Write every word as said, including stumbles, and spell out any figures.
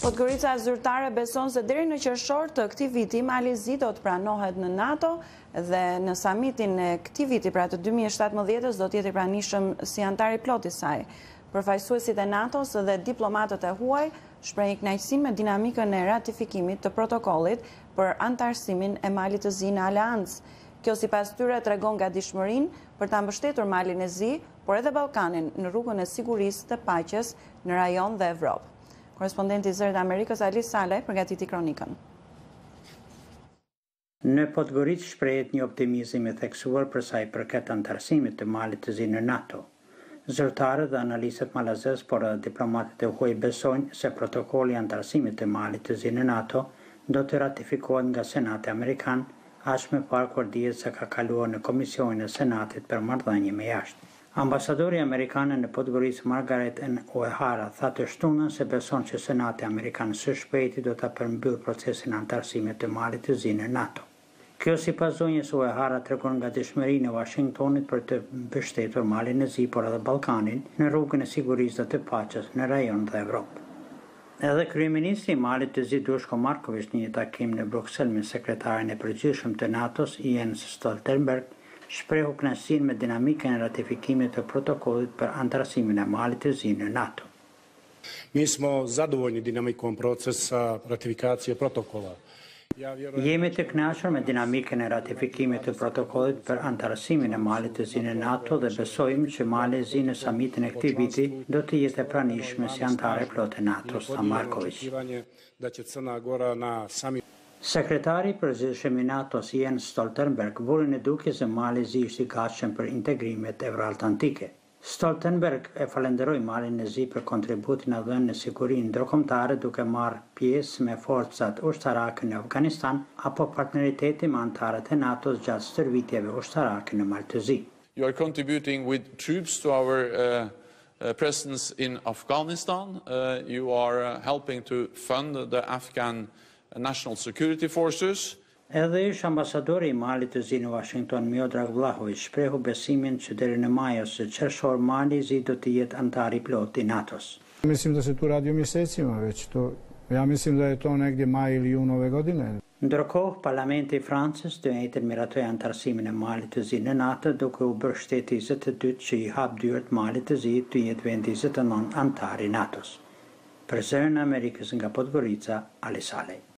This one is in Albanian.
Podgorica zyrtare beson se deri në qershor të këtij viti Malizi do të pranohet në NATO dhe në samitin e këtij viti, pra të dy mijë e shtatëmbëdhjetës, do të jetë i pranishëm si antar i plot i saj. Përfaqësuesit e NATO-s dhe diplomatët e huaj shprehin kënaqësi me dinamikën e ratifikimit të protokollit për antarësimin e Malit të Zi në aleancë. Kjo sipas tyre tregon gatishmërinë për ta mbështetur Malin e Zi, por edhe Ballkanin në rrugën e sigurisë të paqes në rajon dhe Evropë. Korespondenti i Zërit të Amerikës Ali Saleh përgatiti kronikën. Në Podgoricë shprehet një optimizëm i theksuar për sa i përket antarësimit të Malit të Zi në NATO. Zyrtarët dhe analistët malazes, por edhe diplomatët e huaj besojnë se protokolli i antarësimit të Malit të Zi në NATO do të ratifikohet nga Senati Amerikan, aq më parë kur dihet se ka kaluar në Komisionin e Senatit për marrëdhënie me jashtë. Ambasadori amerikan në Podgoricë Margaret N. O'Hara tha të shtunën se beson që Senati Amerikan së shpejti do ta përmbyllë procesin antarësimit të Malit të Zi në NATO. Kjo sipas zonjës O'Hara tregon gatishmërinë e Washingtonit për të mbështetur Malin e Zi, por edhe Ballkanin në rrugën e sigurisë dhe të paqes në rajon dhe Evropë. Edhe kryeministri i Malit të Zi Dushko Marković në një takim në Bruksel me sekretarin e përgjithshëm të NATO-s Jens Stoltenberg shprehu kënaqësinë me dinamikën e ratifikimit të protokollit për antarësimin e Malit të Zi në NATO. Mi smo zadovoljni dinamikom procesa ratifikacije protokola. Jemi të kënaqur me dinamikën e ratifikimit të protokollit për antarësimin e Malit të Zi në NATO dhe besojmë që Mali i Zi në samitin e këtij viti do të jetë e pranishme si antar e plotë e NATO-s, tha Marković. Sekretari i përgjithshëm i NATO-s Jens Stoltenberg vuri në dukje se Mali i Zi është i gatshëm për integrimet euroatlantike. Stoltenberg e falenderoi Malin e Zi për kontributin e dhënë në sigurinë ndërkombëtare duke marrë pjesë me forcat ushtarake në Afganistan apo partneriteti me antarët e NATO-s gjatë stërvitjeve ushtarake në Mal të Zi. You are contributing with troops to our uh, uh, presence in Afghanistan. Uh, you are uh, helping to fund the Afghan National Security Forces. Edhe ish ambasadori i Malit të Zi në Washington, Miodrag Vlahović, shprehu besimin që deri në maj ose qershor Mali i Zi do të jetë antar i plot i NATO-s. Mislim da se tu radi o mjesecima već to. Ja mislim da je to negdje maj ili jun ove godine. Ndërkohë, Parlamenti i Francës do njëjtën miratoi antarësimin e Malit të Zi në NATO, duke u bërë shteti njëzet e dytë që i hap dyert Malit të Zi të jetë vendi njëzet e nëntë antar i NATO-s. Për Zërin e Amerikës nga Podgorica, Ali Saleh.